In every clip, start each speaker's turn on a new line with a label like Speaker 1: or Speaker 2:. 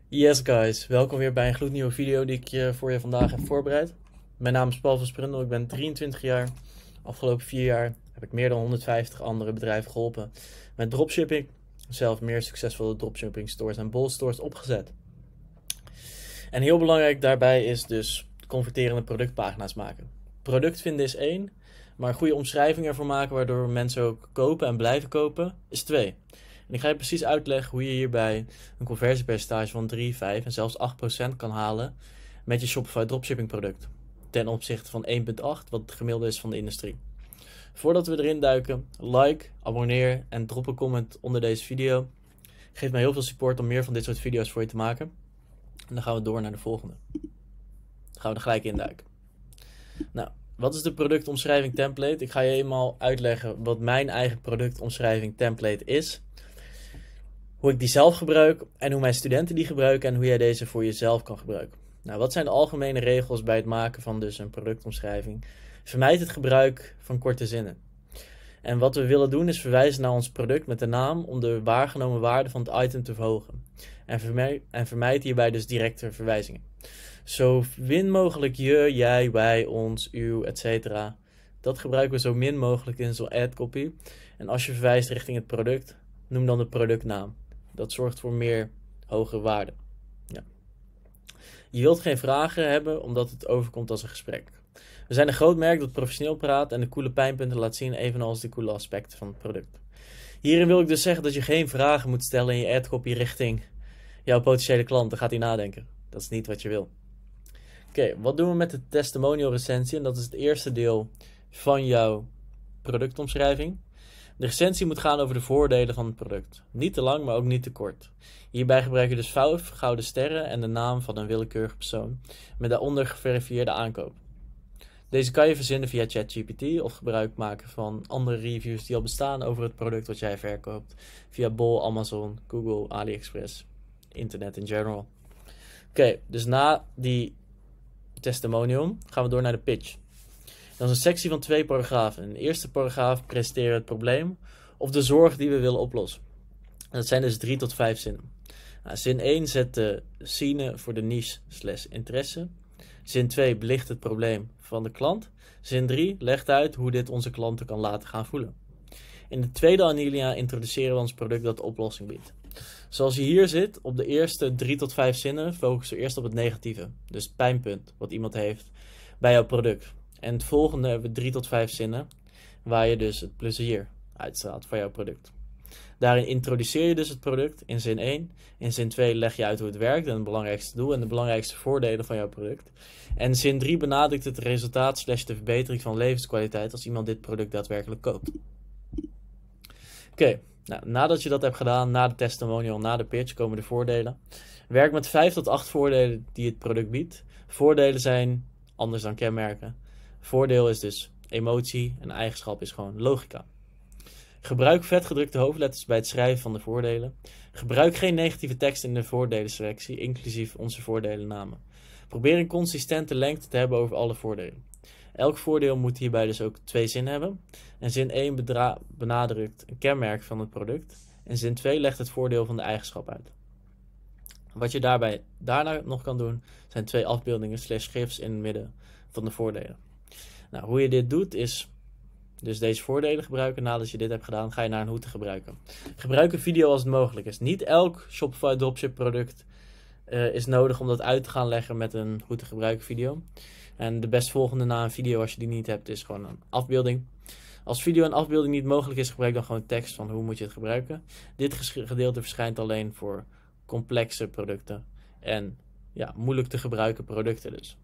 Speaker 1: Yes guys, welkom weer bij een gloednieuwe video die ik voor je vandaag heb voorbereid. Mijn naam is Paul van Sprundel, ik ben 23 jaar. Afgelopen 4 jaar heb ik meer dan 150 andere bedrijven geholpen met dropshipping. Zelf meer succesvolle dropshipping stores en bol stores opgezet. En heel belangrijk daarbij is dus converterende productpagina's maken. Product vinden is 1, maar een goede omschrijving ervoor maken waardoor mensen ook kopen en blijven kopen is 2. En ik ga je precies uitleggen hoe je hierbij een conversiepercentage van 3, 5 en zelfs 8% kan halen met je Shopify dropshipping product. Ten opzichte van 1,8 wat het gemiddelde is van de industrie. Voordat we erin duiken, like, abonneer en drop een comment onder deze video. Geef mij heel veel support om meer van dit soort video's voor je te maken. En dan gaan we door naar de volgende. Dan gaan we er gelijk in duiken. Nou, wat is de productomschrijving template? Ik ga je eenmaal uitleggen wat mijn eigen productomschrijving template is. Hoe ik die zelf gebruik en hoe mijn studenten die gebruiken en hoe jij deze voor jezelf kan gebruiken. Nou, wat zijn de algemene regels bij het maken van dus een productomschrijving? Vermijd het gebruik van korte zinnen. En wat we willen doen is verwijzen naar ons product met de naam om de waargenomen waarde van het item te verhogen. En vermijd hierbij dus directe verwijzingen. Zo min mogelijk je, jij, wij, ons, u, etc. Dat gebruiken we zo min mogelijk in zo'n ad copy. En als je verwijst richting het product, noem dan de productnaam. Dat zorgt voor meer hoge waarde. Ja. Je wilt geen vragen hebben omdat het overkomt als een gesprek. We zijn een groot merk dat professioneel praat en de coole pijnpunten laat zien, evenals de coole aspecten van het product. Hierin wil ik dus zeggen dat je geen vragen moet stellen in je adcopy richting jouw potentiële klant. Dan gaat hij nadenken. Dat is niet wat je wil. Oké, wat doen we met de testimonial recensie? En dat is het eerste deel van jouw productomschrijving. De recensie moet gaan over de voordelen van het product. Niet te lang, maar ook niet te kort. Hierbij gebruik je dus 5 gouden sterren en de naam van een willekeurige persoon met daaronder geverifieerde aankoop. Deze kan je verzinnen via ChatGPT of gebruik maken van andere reviews die al bestaan over het product wat jij verkoopt. Via Bol, Amazon, Google, AliExpress, internet in general. Oké, dus na die testimonial gaan we door naar de pitch. Dat is een sectie van 2 paragrafen. In de eerste paragraaf presenteren we het probleem of de zorg die we willen oplossen. En dat zijn dus 3 tot 5 zinnen. Nou, zin 1 zet de scene voor de niche/interesse. Zin 2 belicht het probleem van de klant. Zin 3 legt uit hoe dit onze klanten kan laten gaan voelen. In de tweede alinea introduceren we ons product dat de oplossing biedt. Zoals je hier zit, op de eerste 3 tot 5 zinnen focussen we eerst op het negatieve. Dus het pijnpunt wat iemand heeft bij jouw product. En het volgende hebben we 3 tot 5 zinnen waar je dus het plezier uitstraalt van jouw product. Daarin introduceer je dus het product in zin 1. In zin 2 leg je uit hoe het werkt en het belangrijkste doel en de belangrijkste voordelen van jouw product. En zin 3 benadrukt het resultaat / de verbetering van levenskwaliteit als iemand dit product daadwerkelijk koopt. Oké, nou, nadat je dat hebt gedaan, na de testimonial, na de pitch, komen de voordelen. Werk met 5 tot 8 voordelen die het product biedt. Voordelen zijn anders dan kenmerken. Voordeel is dus emotie en eigenschap is gewoon logica. Gebruik vetgedrukte hoofdletters bij het schrijven van de voordelen. Gebruik geen negatieve tekst in de voordelenselectie, inclusief onze voordelennamen. Probeer een consistente lengte te hebben over alle voordelen. Elk voordeel moet hierbij dus ook 2 zinnen hebben. En zin 1 benadrukt een kenmerk van het product. En zin 2 legt het voordeel van de eigenschap uit. Wat je daarna nog kan doen, zijn 2 afbeeldingen / gifs in het midden van de voordelen. Nou, hoe je dit doet is dus deze voordelen gebruiken. Nadat je dit hebt gedaan, ga je naar een hoe te gebruiken. Gebruik een video als het mogelijk is. Niet elk Shopify dropship product is nodig om dat uit te gaan leggen met een hoe te gebruiken video. En de bestvolgende na een video, als je die niet hebt, is gewoon een afbeelding. Als video en afbeelding niet mogelijk is, gebruik dan gewoon tekst van hoe moet je het gebruiken. Dit gedeelte verschijnt alleen voor complexe producten en ja, moeilijk te gebruiken producten dus.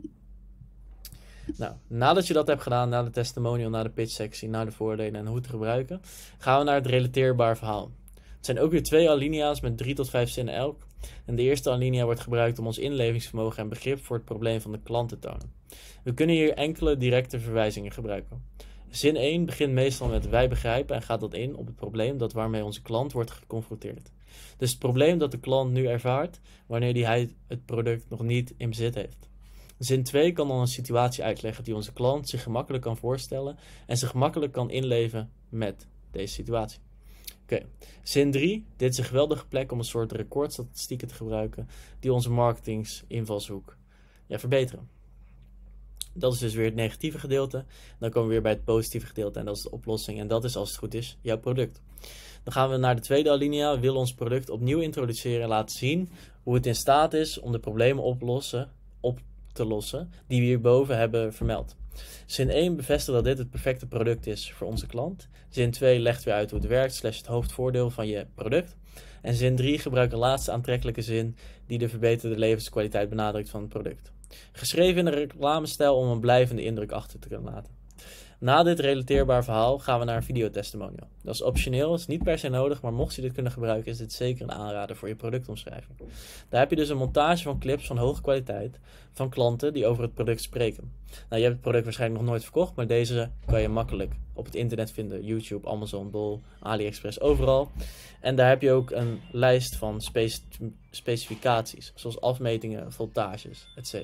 Speaker 1: Nou, nadat je dat hebt gedaan, na de testimonial, na de pitch sectie, na de voordelen en hoe te gebruiken, gaan we naar het relateerbaar verhaal. Het zijn ook weer 2 alinea's met 3 tot 5 zinnen elk. En de eerste alinea wordt gebruikt om ons inlevingsvermogen en begrip voor het probleem van de klant te tonen. We kunnen hier enkele directe verwijzingen gebruiken. Zin 1 begint meestal met wij begrijpen en gaat dat in op het probleem waarmee onze klant wordt geconfronteerd. Dus het probleem dat de klant nu ervaart wanneer hij het product nog niet in bezit heeft. Zin 2 kan dan een situatie uitleggen die onze klant zich gemakkelijk kan voorstellen en zich gemakkelijk kan inleven met deze situatie. Oké. Zin 3. Dit is een geweldige plek om een soort recordstatistieken te gebruiken die onze marketingsinvalshoek verbeteren. Dat is dus weer het negatieve gedeelte. Dan komen we weer bij het positieve gedeelte en dat is de oplossing. En dat is, als het goed is, jouw product. Dan gaan we naar de tweede alinea. We willen ons product opnieuw introduceren en laten zien hoe het in staat is om de problemen op te lossen die we hierboven hebben vermeld. Zin 1 bevestigt dat dit het perfecte product is voor onze klant. Zin 2 legt weer uit hoe het werkt / het hoofdvoordeel van je product. En zin 3 gebruikt een laatste aantrekkelijke zin die de verbeterde levenskwaliteit benadrukt van het product. Geschreven in een reclamestijl om een blijvende indruk achter te kunnen laten. Na dit relateerbaar verhaal gaan we naar een videotestimonial. Dat is optioneel, is niet per se nodig, maar mocht je dit kunnen gebruiken is dit zeker een aanrader voor je productomschrijving. Daar heb je dus een montage van clips van hoge kwaliteit van klanten die over het product spreken. Nou, je hebt het product waarschijnlijk nog nooit verkocht, maar deze kan je makkelijk op het internet vinden. YouTube, Amazon, Bol, AliExpress, overal. En daar heb je ook een lijst van specificaties, zoals afmetingen, voltages, etc.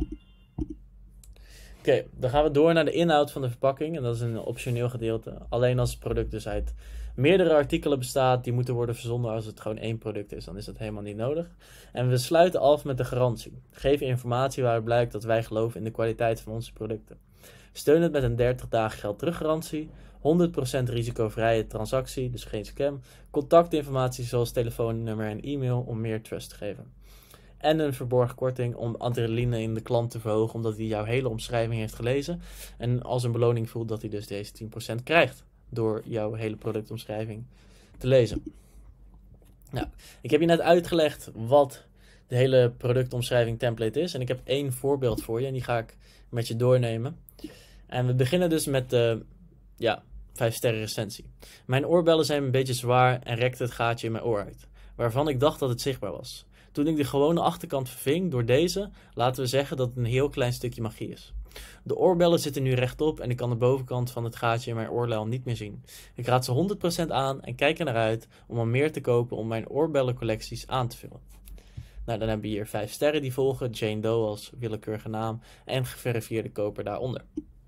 Speaker 1: Oké, dan gaan we door naar de inhoud van de verpakking. En dat is een optioneel gedeelte. Alleen als het product dus uit meerdere artikelen bestaat die moeten worden verzonden. Als het gewoon één product is, dan is dat helemaal niet nodig. En we sluiten af met de garantie. Geef informatie waaruit blijkt dat wij geloven in de kwaliteit van onze producten. Steun het met een 30 dagen geld teruggarantie. 100% risicovrije transactie, dus geen scam. Contactinformatie zoals telefoonnummer en e-mail om meer trust te geven. En een verborgen korting om adrenaline in de klant te verhogen, omdat hij jouw hele omschrijving heeft gelezen. En als een beloning voelt dat hij dus deze 10% krijgt door jouw hele productomschrijving te lezen. Nou, ik heb je net uitgelegd wat de hele productomschrijving template is. En ik heb 1 voorbeeld voor je en die ga ik met je doornemen. En we beginnen dus met de 5 sterren recensie. Mijn oorbellen zijn een beetje zwaar en rekte het gaatje in mijn oor uit, waarvan ik dacht dat het zichtbaar was. Toen ik de gewone achterkant verving door deze, laten we zeggen dat het een heel klein stukje magie is. De oorbellen zitten nu rechtop en ik kan de bovenkant van het gaatje in mijn oorlel niet meer zien. Ik raad ze 100% aan en kijk er naar uit om er meer te kopen om mijn oorbellencollecties aan te vullen. Nou, dan hebben we hier 5 sterren die volgen, Jane Doe als willekeurige naam en geverifieerde koper daaronder.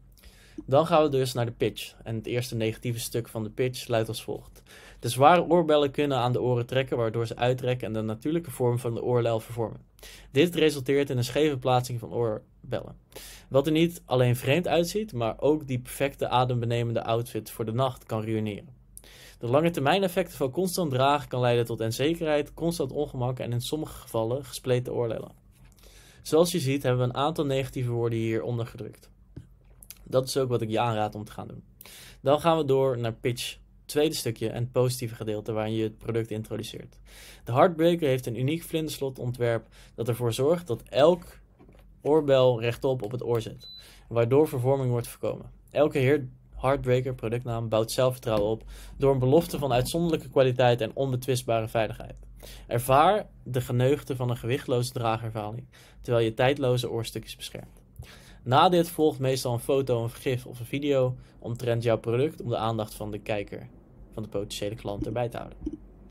Speaker 1: Dan gaan we dus naar de pitch. En het eerste negatieve stuk van de pitch luidt als volgt. De zware oorbellen kunnen aan de oren trekken, waardoor ze uittrekken en de natuurlijke vorm van de oorlel vervormen. Dit resulteert in een scheve plaatsing van oorbellen. Wat er niet alleen vreemd uitziet, maar ook die perfecte adembenemende outfit voor de nacht kan ruïneren. De lange termijn effecten van constant dragen kan leiden tot onzekerheid, constant ongemak en in sommige gevallen gespleten oorlellen. Zoals je ziet hebben we een aantal negatieve woorden hieronder gedrukt. Dat is ook wat ik je aanraad om te gaan doen. Dan gaan we door naar pitch, tweede stukje en het positieve gedeelte waarin je het product introduceert. De Heartbreaker heeft een uniek vlinderslotontwerp dat ervoor zorgt dat elk oorbel rechtop op het oor zit, waardoor vervorming wordt voorkomen. Elke Heartbreaker productnaam bouwt zelfvertrouwen op door een belofte van uitzonderlijke kwaliteit en onbetwistbare veiligheid. Ervaar de geneugten van een gewichtloze draagervaring, terwijl je tijdloze oorstukjes beschermt. Na dit volgt meestal een foto, een gif of een video omtrent jouw product om de aandacht van de kijker, van de potentiële klant erbij te houden.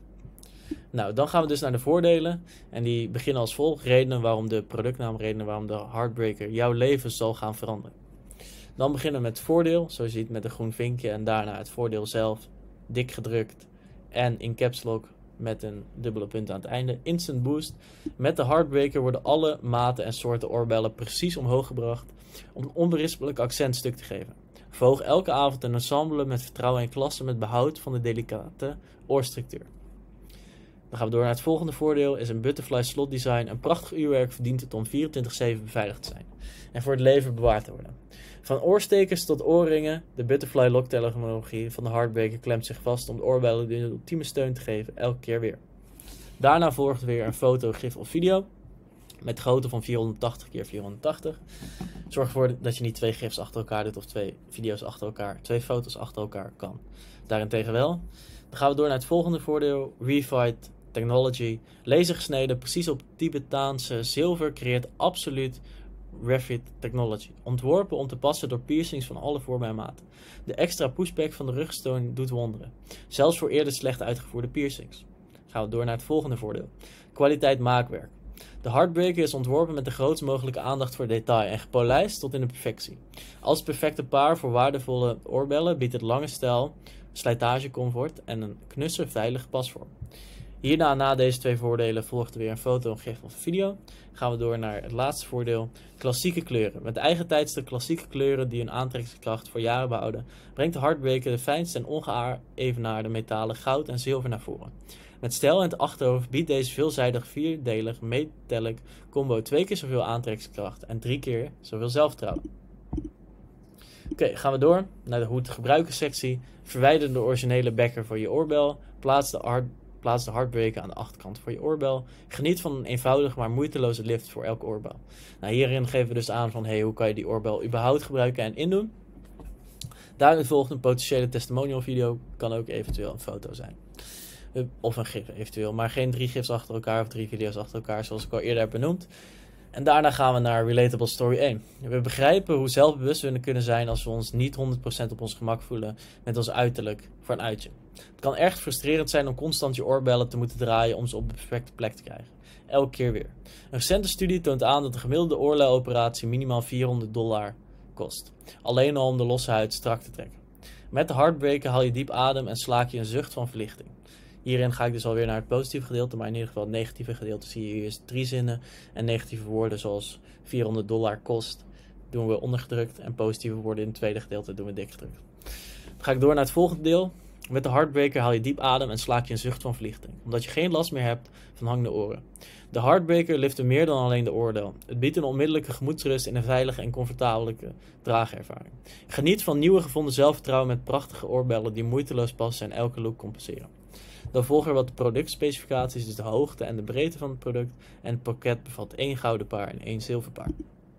Speaker 1: Nou, dan gaan we dus naar de voordelen en die beginnen als volgt. Redenen waarom de productnaam, redenen waarom de Heartbreaker jouw leven zal gaan veranderen. Dan beginnen we met het voordeel, zoals je ziet met een groen vinkje en daarna het voordeel zelf, dik gedrukt en in caps lock met een dubbele punt aan het einde. Instant boost. Met de Heartbreaker worden alle maten en soorten oorbellen precies omhoog gebracht om een onberispelijk accentstuk te geven. Verhoog elke avond een ensemble met vertrouwen en klasse met behoud van de delicate oorstructuur. Dan gaan we door naar het volgende voordeel, is een butterfly slot design. Een prachtig uurwerk verdient het om 24/7 beveiligd te zijn en voor het leven bewaard te worden. Van oorstekers tot oorringen, de butterfly lock technologie van de Heartbreaker klemt zich vast om de oorbellen de ultieme steun te geven, elke keer weer. Daarna volgt weer een foto, gif of video met grootte van 480 x 480. Zorg ervoor dat je niet 2 gifs achter elkaar doet of 2 video's achter elkaar, 2 foto's achter elkaar kan. Daarentegen wel. Dan gaan we door naar het volgende voordeel, Refight Technology. Lasergesneden, precies op Tibetaanse zilver, creëert absoluut Refit Technology. Ontworpen om te passen door piercings van alle vormen en maten. De extra pushback van de rugsteun doet wonderen. Zelfs voor eerder slecht uitgevoerde piercings. Gaan we door naar het volgende voordeel. Kwaliteit maakwerk. De Heartbreaker is ontworpen met de grootst mogelijke aandacht voor detail en gepolijst tot in de perfectie. Als perfecte paar voor waardevolle oorbellen biedt het lange stijl slijtagecomfort en een knusse, veilige pasvorm. Hierna, na deze 2 voordelen, volgt er weer een foto, een gif of een video. Gaan we door naar het laatste voordeel. Klassieke kleuren. Met eigentijdse klassieke kleuren die hun aantrekkingskracht voor jaren behouden, brengt de Heartbreaker de fijnste en ongeëvenaarde metalen goud en zilver naar voren. Met stijl in het achterhoofd biedt deze veelzijdig 4-delig metallic combo 2 keer zoveel aantrekkingskracht en 3 keer zoveel zelfvertrouwen. Oké, gaan we door naar de hoe te gebruiken sectie. Verwijder de originele bekker voor je oorbel. Plaats de Heartbreaker aan de achterkant voor je oorbel. Geniet van een eenvoudig maar moeiteloze lift voor elke oorbel. Nou, hierin geven we dus aan van hoe kan je die oorbel überhaupt gebruiken en indoen. Daarin volgt een potentiële testimonial video. Kan ook eventueel een foto zijn. Of een gif eventueel. Maar geen 3 gifs achter elkaar of 3 video's achter elkaar zoals ik al eerder heb benoemd. En daarna gaan we naar Relatable Story 1. We begrijpen hoe zelfbewust we kunnen zijn als we ons niet 100% op ons gemak voelen met ons uiterlijk voor een uitje. Het kan erg frustrerend zijn om constant je oorbellen te moeten draaien om ze op de perfecte plek te krijgen. Elke keer weer. Een recente studie toont aan dat de gemiddelde oorleloperatie minimaal $400 kost. Alleen al om de losse huid strak te trekken. Met de Heartbreaker haal je diep adem en slaak je een zucht van verlichting. Hierin ga ik dus alweer naar het positieve gedeelte, maar in ieder geval het negatieve gedeelte zie je hier 3 zinnen. En negatieve woorden zoals $400 kost doen we ondergedrukt en positieve woorden in het tweede gedeelte doen we dikgedrukt. Dan ga ik door naar het volgende deel. Met de Heartbreaker haal je diep adem en slaak je een zucht van verlichting, omdat je geen last meer hebt van hangende oren. De Heartbreaker lifte meer dan alleen de oordeel. Het biedt een onmiddellijke gemoedsrust en een veilige en comfortabele draagervaring. Geniet van nieuwe gevonden zelfvertrouwen met prachtige oorbellen die moeiteloos passen en elke look compenseren. Dan volgen er wat productspecificaties, dus de hoogte en de breedte van het product. En het pakket bevat 1 gouden paar en 1 zilverpaar.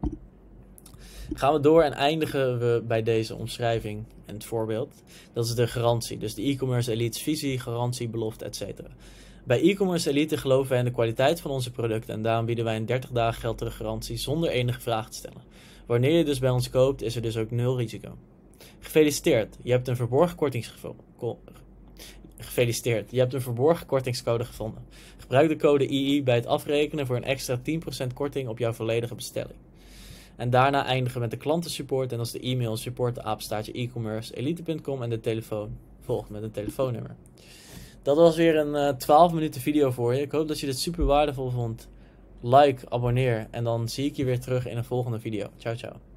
Speaker 1: Gaan we door en eindigen we bij deze omschrijving en het voorbeeld. Dat is de garantie, dus de e-commerce elite's visie, garantie, belofte, etc. Bij e-commerce elite geloven wij in de kwaliteit van onze producten en daarom bieden wij een 30 dagen geldterug garantie zonder enige vraag te stellen. Wanneer je dus bij ons koopt, is er dus ook 0 risico. Gefeliciteerd, je hebt een verborgen kortingscode gevonden. Gebruik de code II bij het afrekenen voor een extra 10% korting op jouw volledige bestelling. En daarna eindigen we met de klantensupport en dat is de e-mail support@e-commerceelite.com en de telefoon volgt met een telefoonnummer. Dat was weer een 12 minuten video voor je. Ik hoop dat je dit super waardevol vond. Like, abonneer en dan zie ik je weer terug in een volgende video. Ciao, ciao.